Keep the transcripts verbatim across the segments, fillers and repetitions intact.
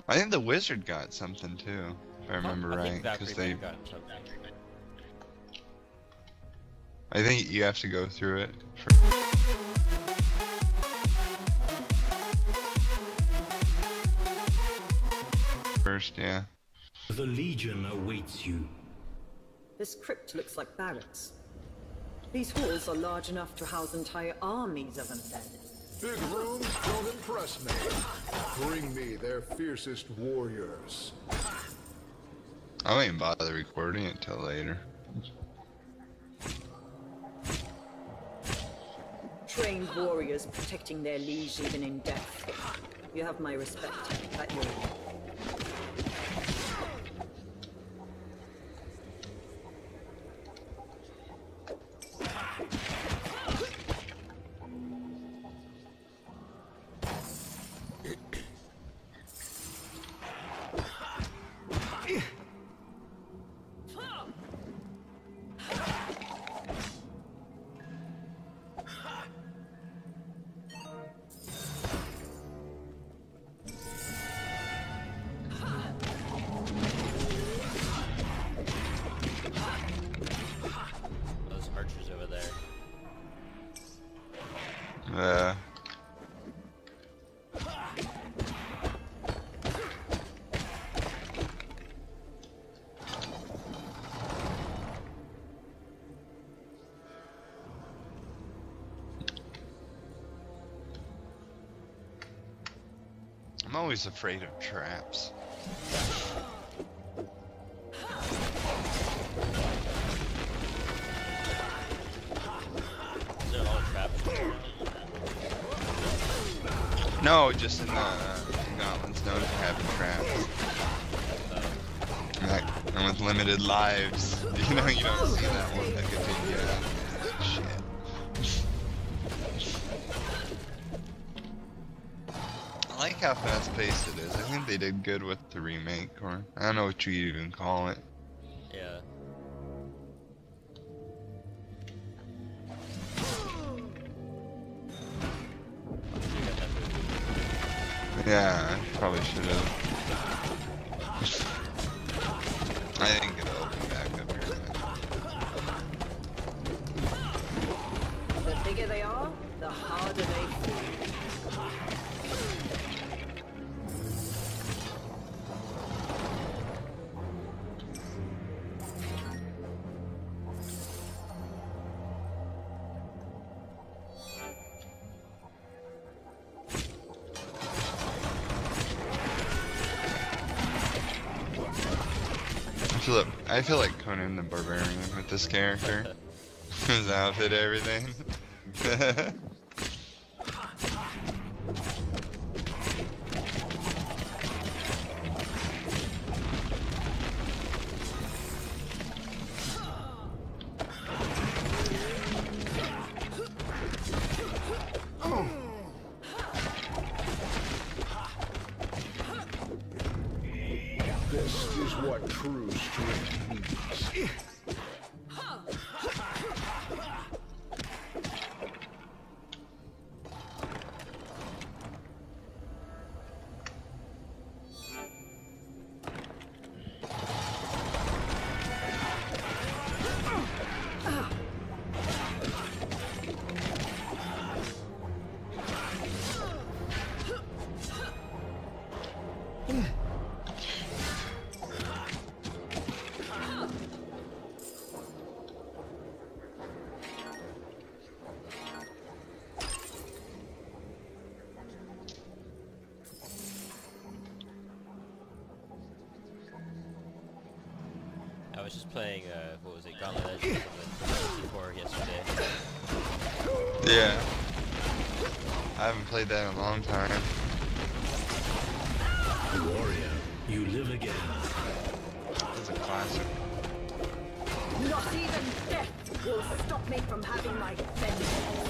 I think the wizard got something too, if I remember I right, think because Valkyrie they. got something. I think you have to go through it. First, yeah. The Legion awaits you. This crypt looks like barracks. These halls are large enough to house entire armies of undead. Big rooms don't impress me. Bring me their fiercest warriors. I won't even bother recording it till later. Trained warriors protecting their liege even in death. You have my respect at your end. Uh, I'm always afraid of traps. Is there a lot of traps? No, just in the uh, Gauntlet's known for having traps. And, that, and with limited lives, you know, you don't see that one that could take you out. Shit. I like how fast paced it is. I think they did good with the remake, or I don't know what you even call it. Yeah. Yeah, I probably should have. I didn't get open back up here. The bigger they are, the harder they fall. I feel like, I feel like Conan the Barbarian with this character. His outfit, everything. This is what true strength means. I was just playing, uh, what was it, Gauntlet before yesterday. Yeah. I haven't played that in a long time. Warrior, you live again. It's a classic. Not even death will stop me from having my vengeance.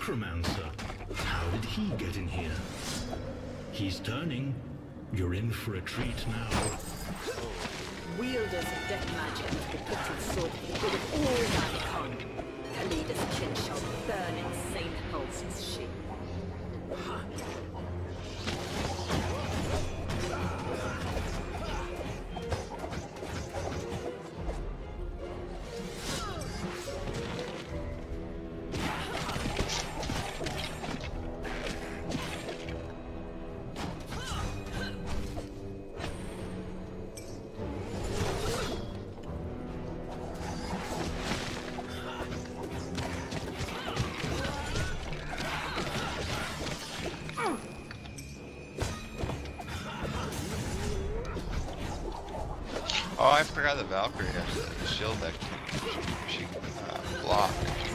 necromancer. How did he get in here? He's turning. You're in for a treat now. Wielders of death magic must be put to the sword for the good of all mankind. Kalida's kin shall burn in Saint Hulse's ship. Oh, I forgot the Valkyrie has a shield that can she can uh, block.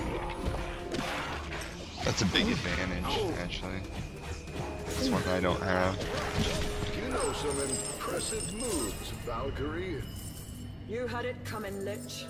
That's a big advantage, actually. That's one I don't have. You know some impressive moves, Valkyrie. You had it coming, Lich.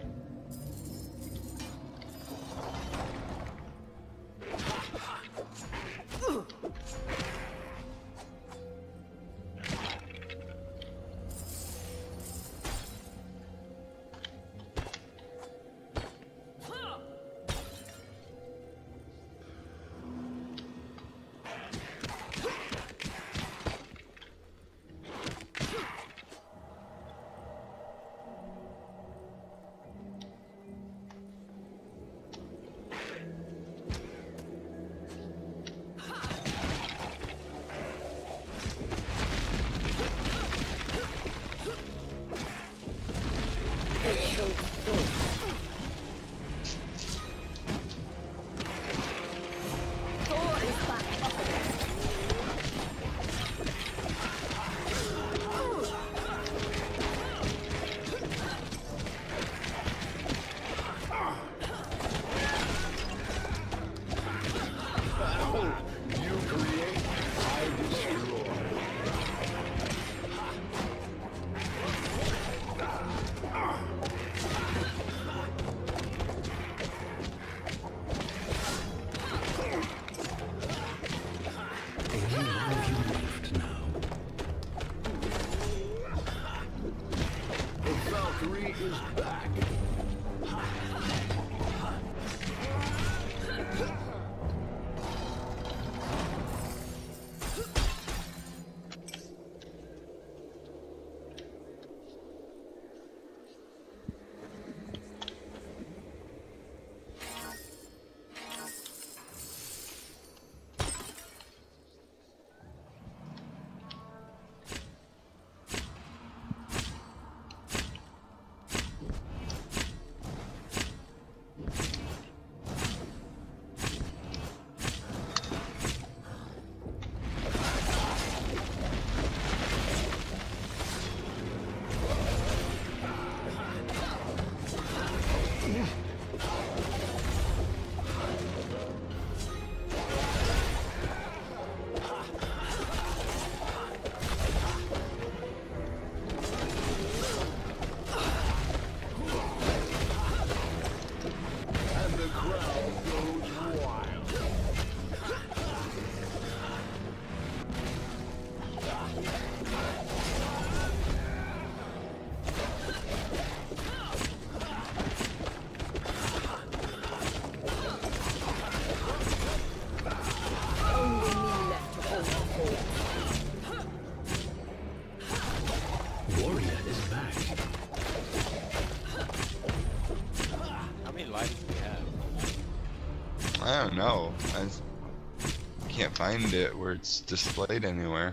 I don't know. I s- can't find it where it's displayed anywhere.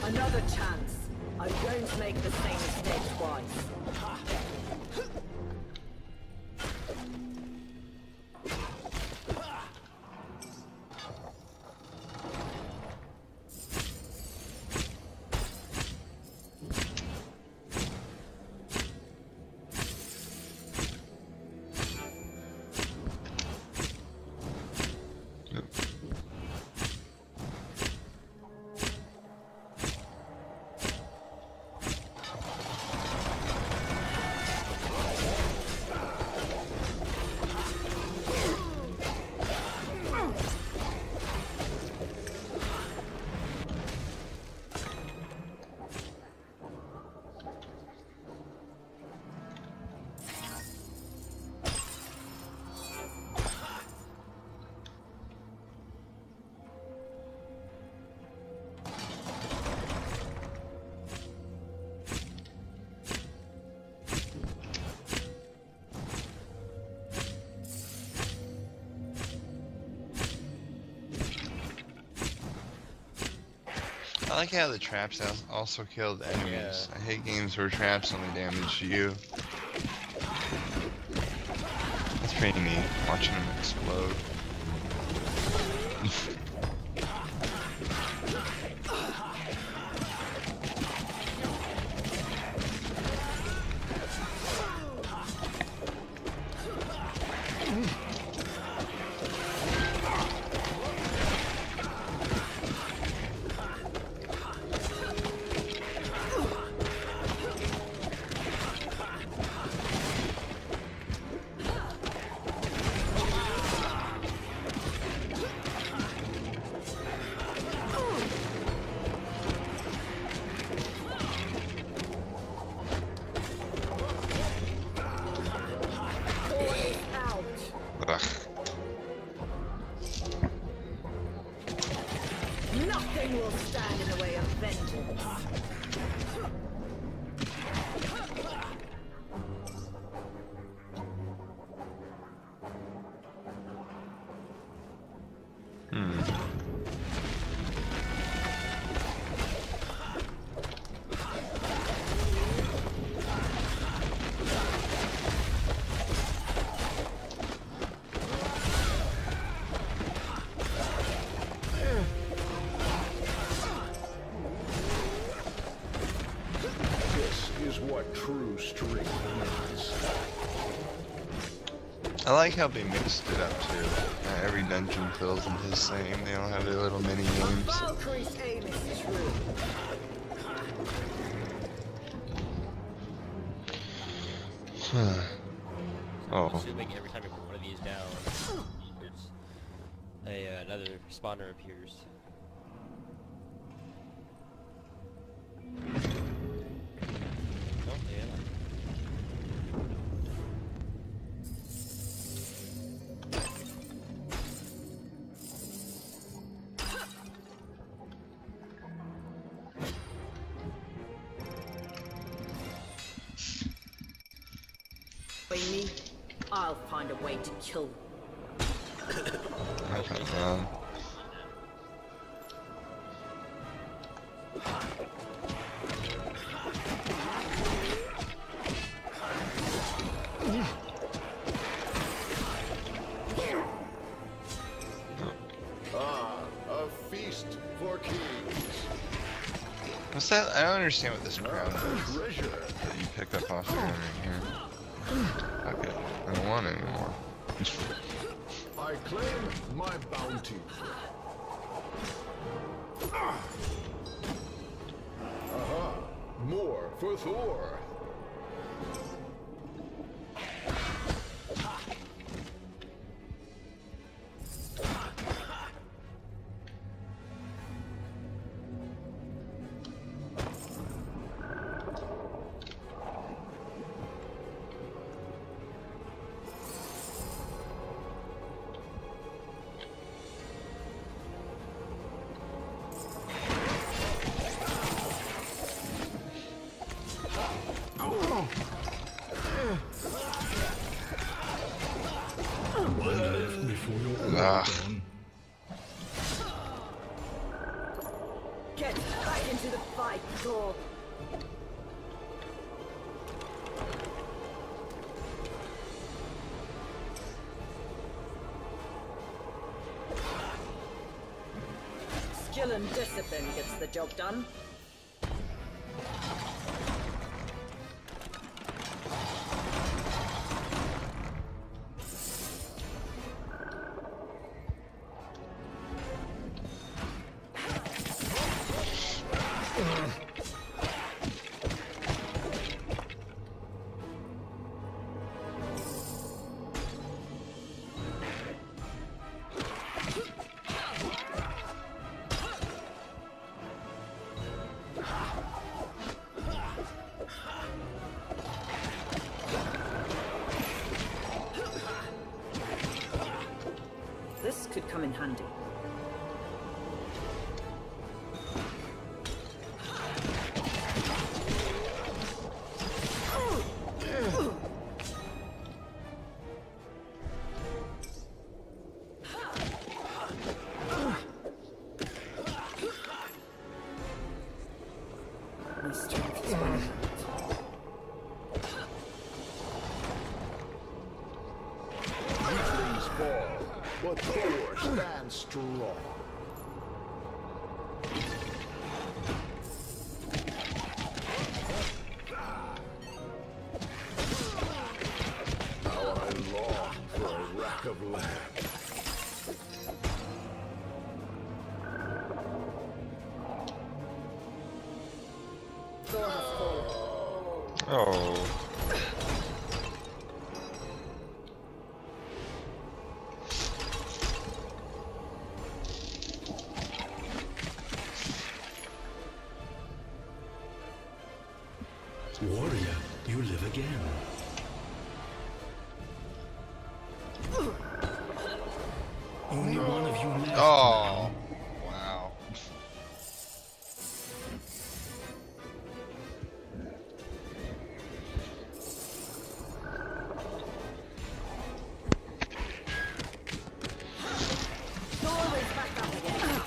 Another chance. I won't make the same mistake twice. I like how the traps al- also killed enemies. I hate games where traps only damage you. That's pretty neat, watching them explode. Ugh. Nothing will stand in the way of vengeance. What true strength means. I like how they mixed it up too. Uh, every dungeon feels the same. They all have their little mini games. Valkyrie's aim is true. Oh. Assuming every time you put one of these down, there's a, uh, another spawner appears. Oh, yeah. By me, I'll find a way to kill them. Okay, um, Ah, a feast for kings. what's that? I don't understand what this crown is Treasure. that you pick up off the ground right here. Okay, I don't want it anymore. I claim my bounty. Aha, more for Thor. Get back into the fight, Thor. Skill and discipline gets the job done. This could come in handy. My strength is running out. Weaklings fall, but Thor stands strong. How I long for a rack of land. Thor has fallen. Oh. Warrior, you live again. Only one of you left. Oh. Wow. Thor is back up again.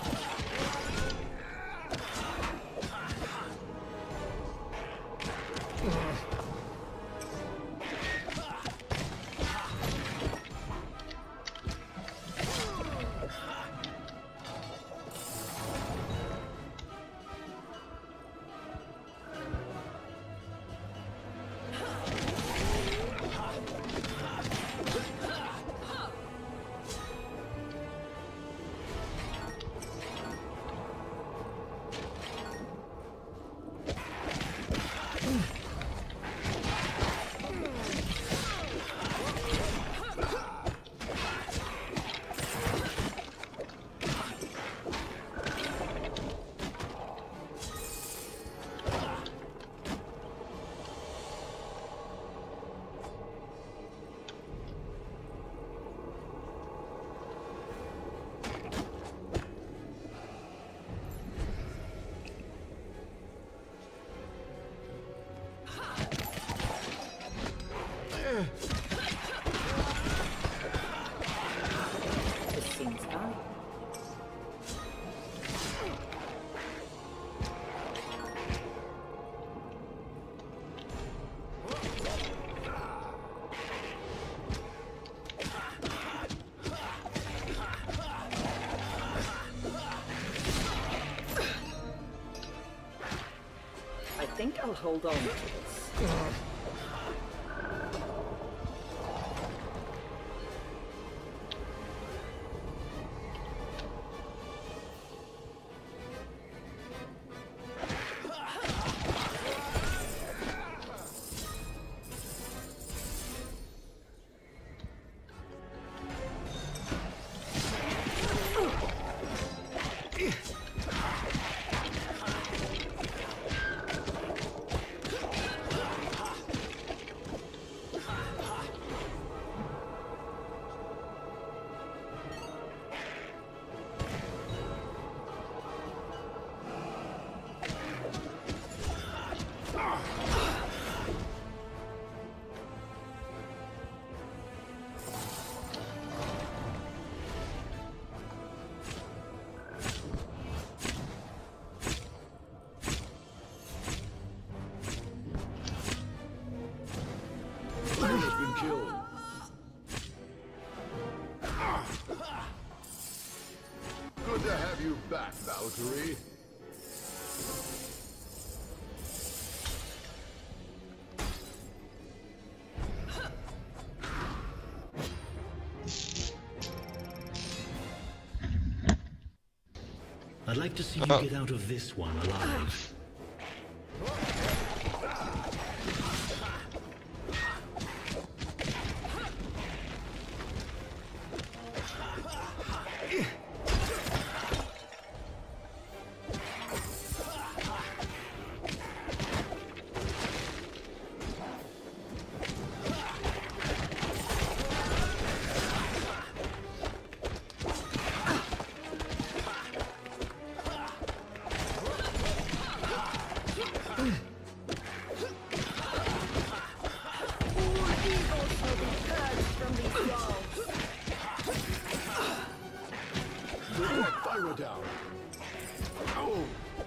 This seems fine. I think I'll hold on to this. Valkyrie. I'd like to see you Oh. get out of this one alive. Pyro down. Oh.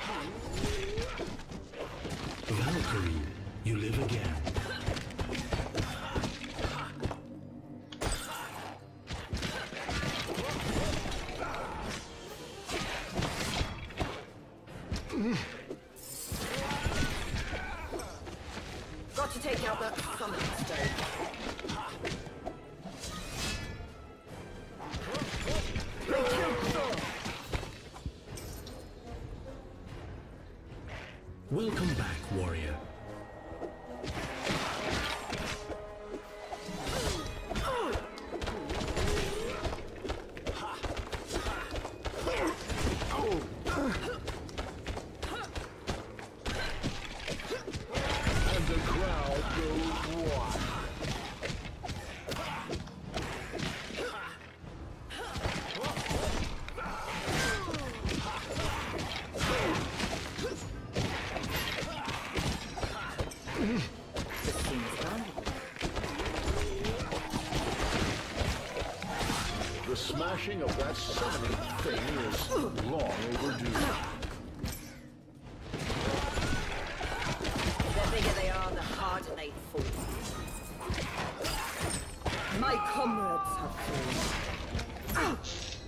Valkyrie, you live again. Got to take out that summon stone. Welcome back, warrior. And the crowd goes wild. The smashing of that summoning thing is long overdue. The bigger they are, the harder they fall. My comrades have fallen.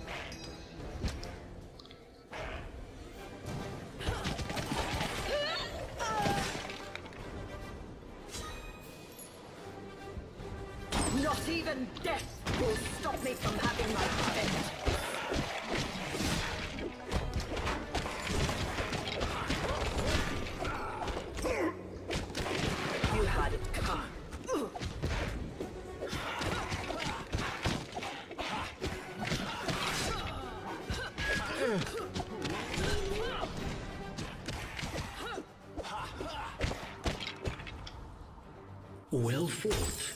Not even death will stop me from having my revenge. You had it coming. Well fought.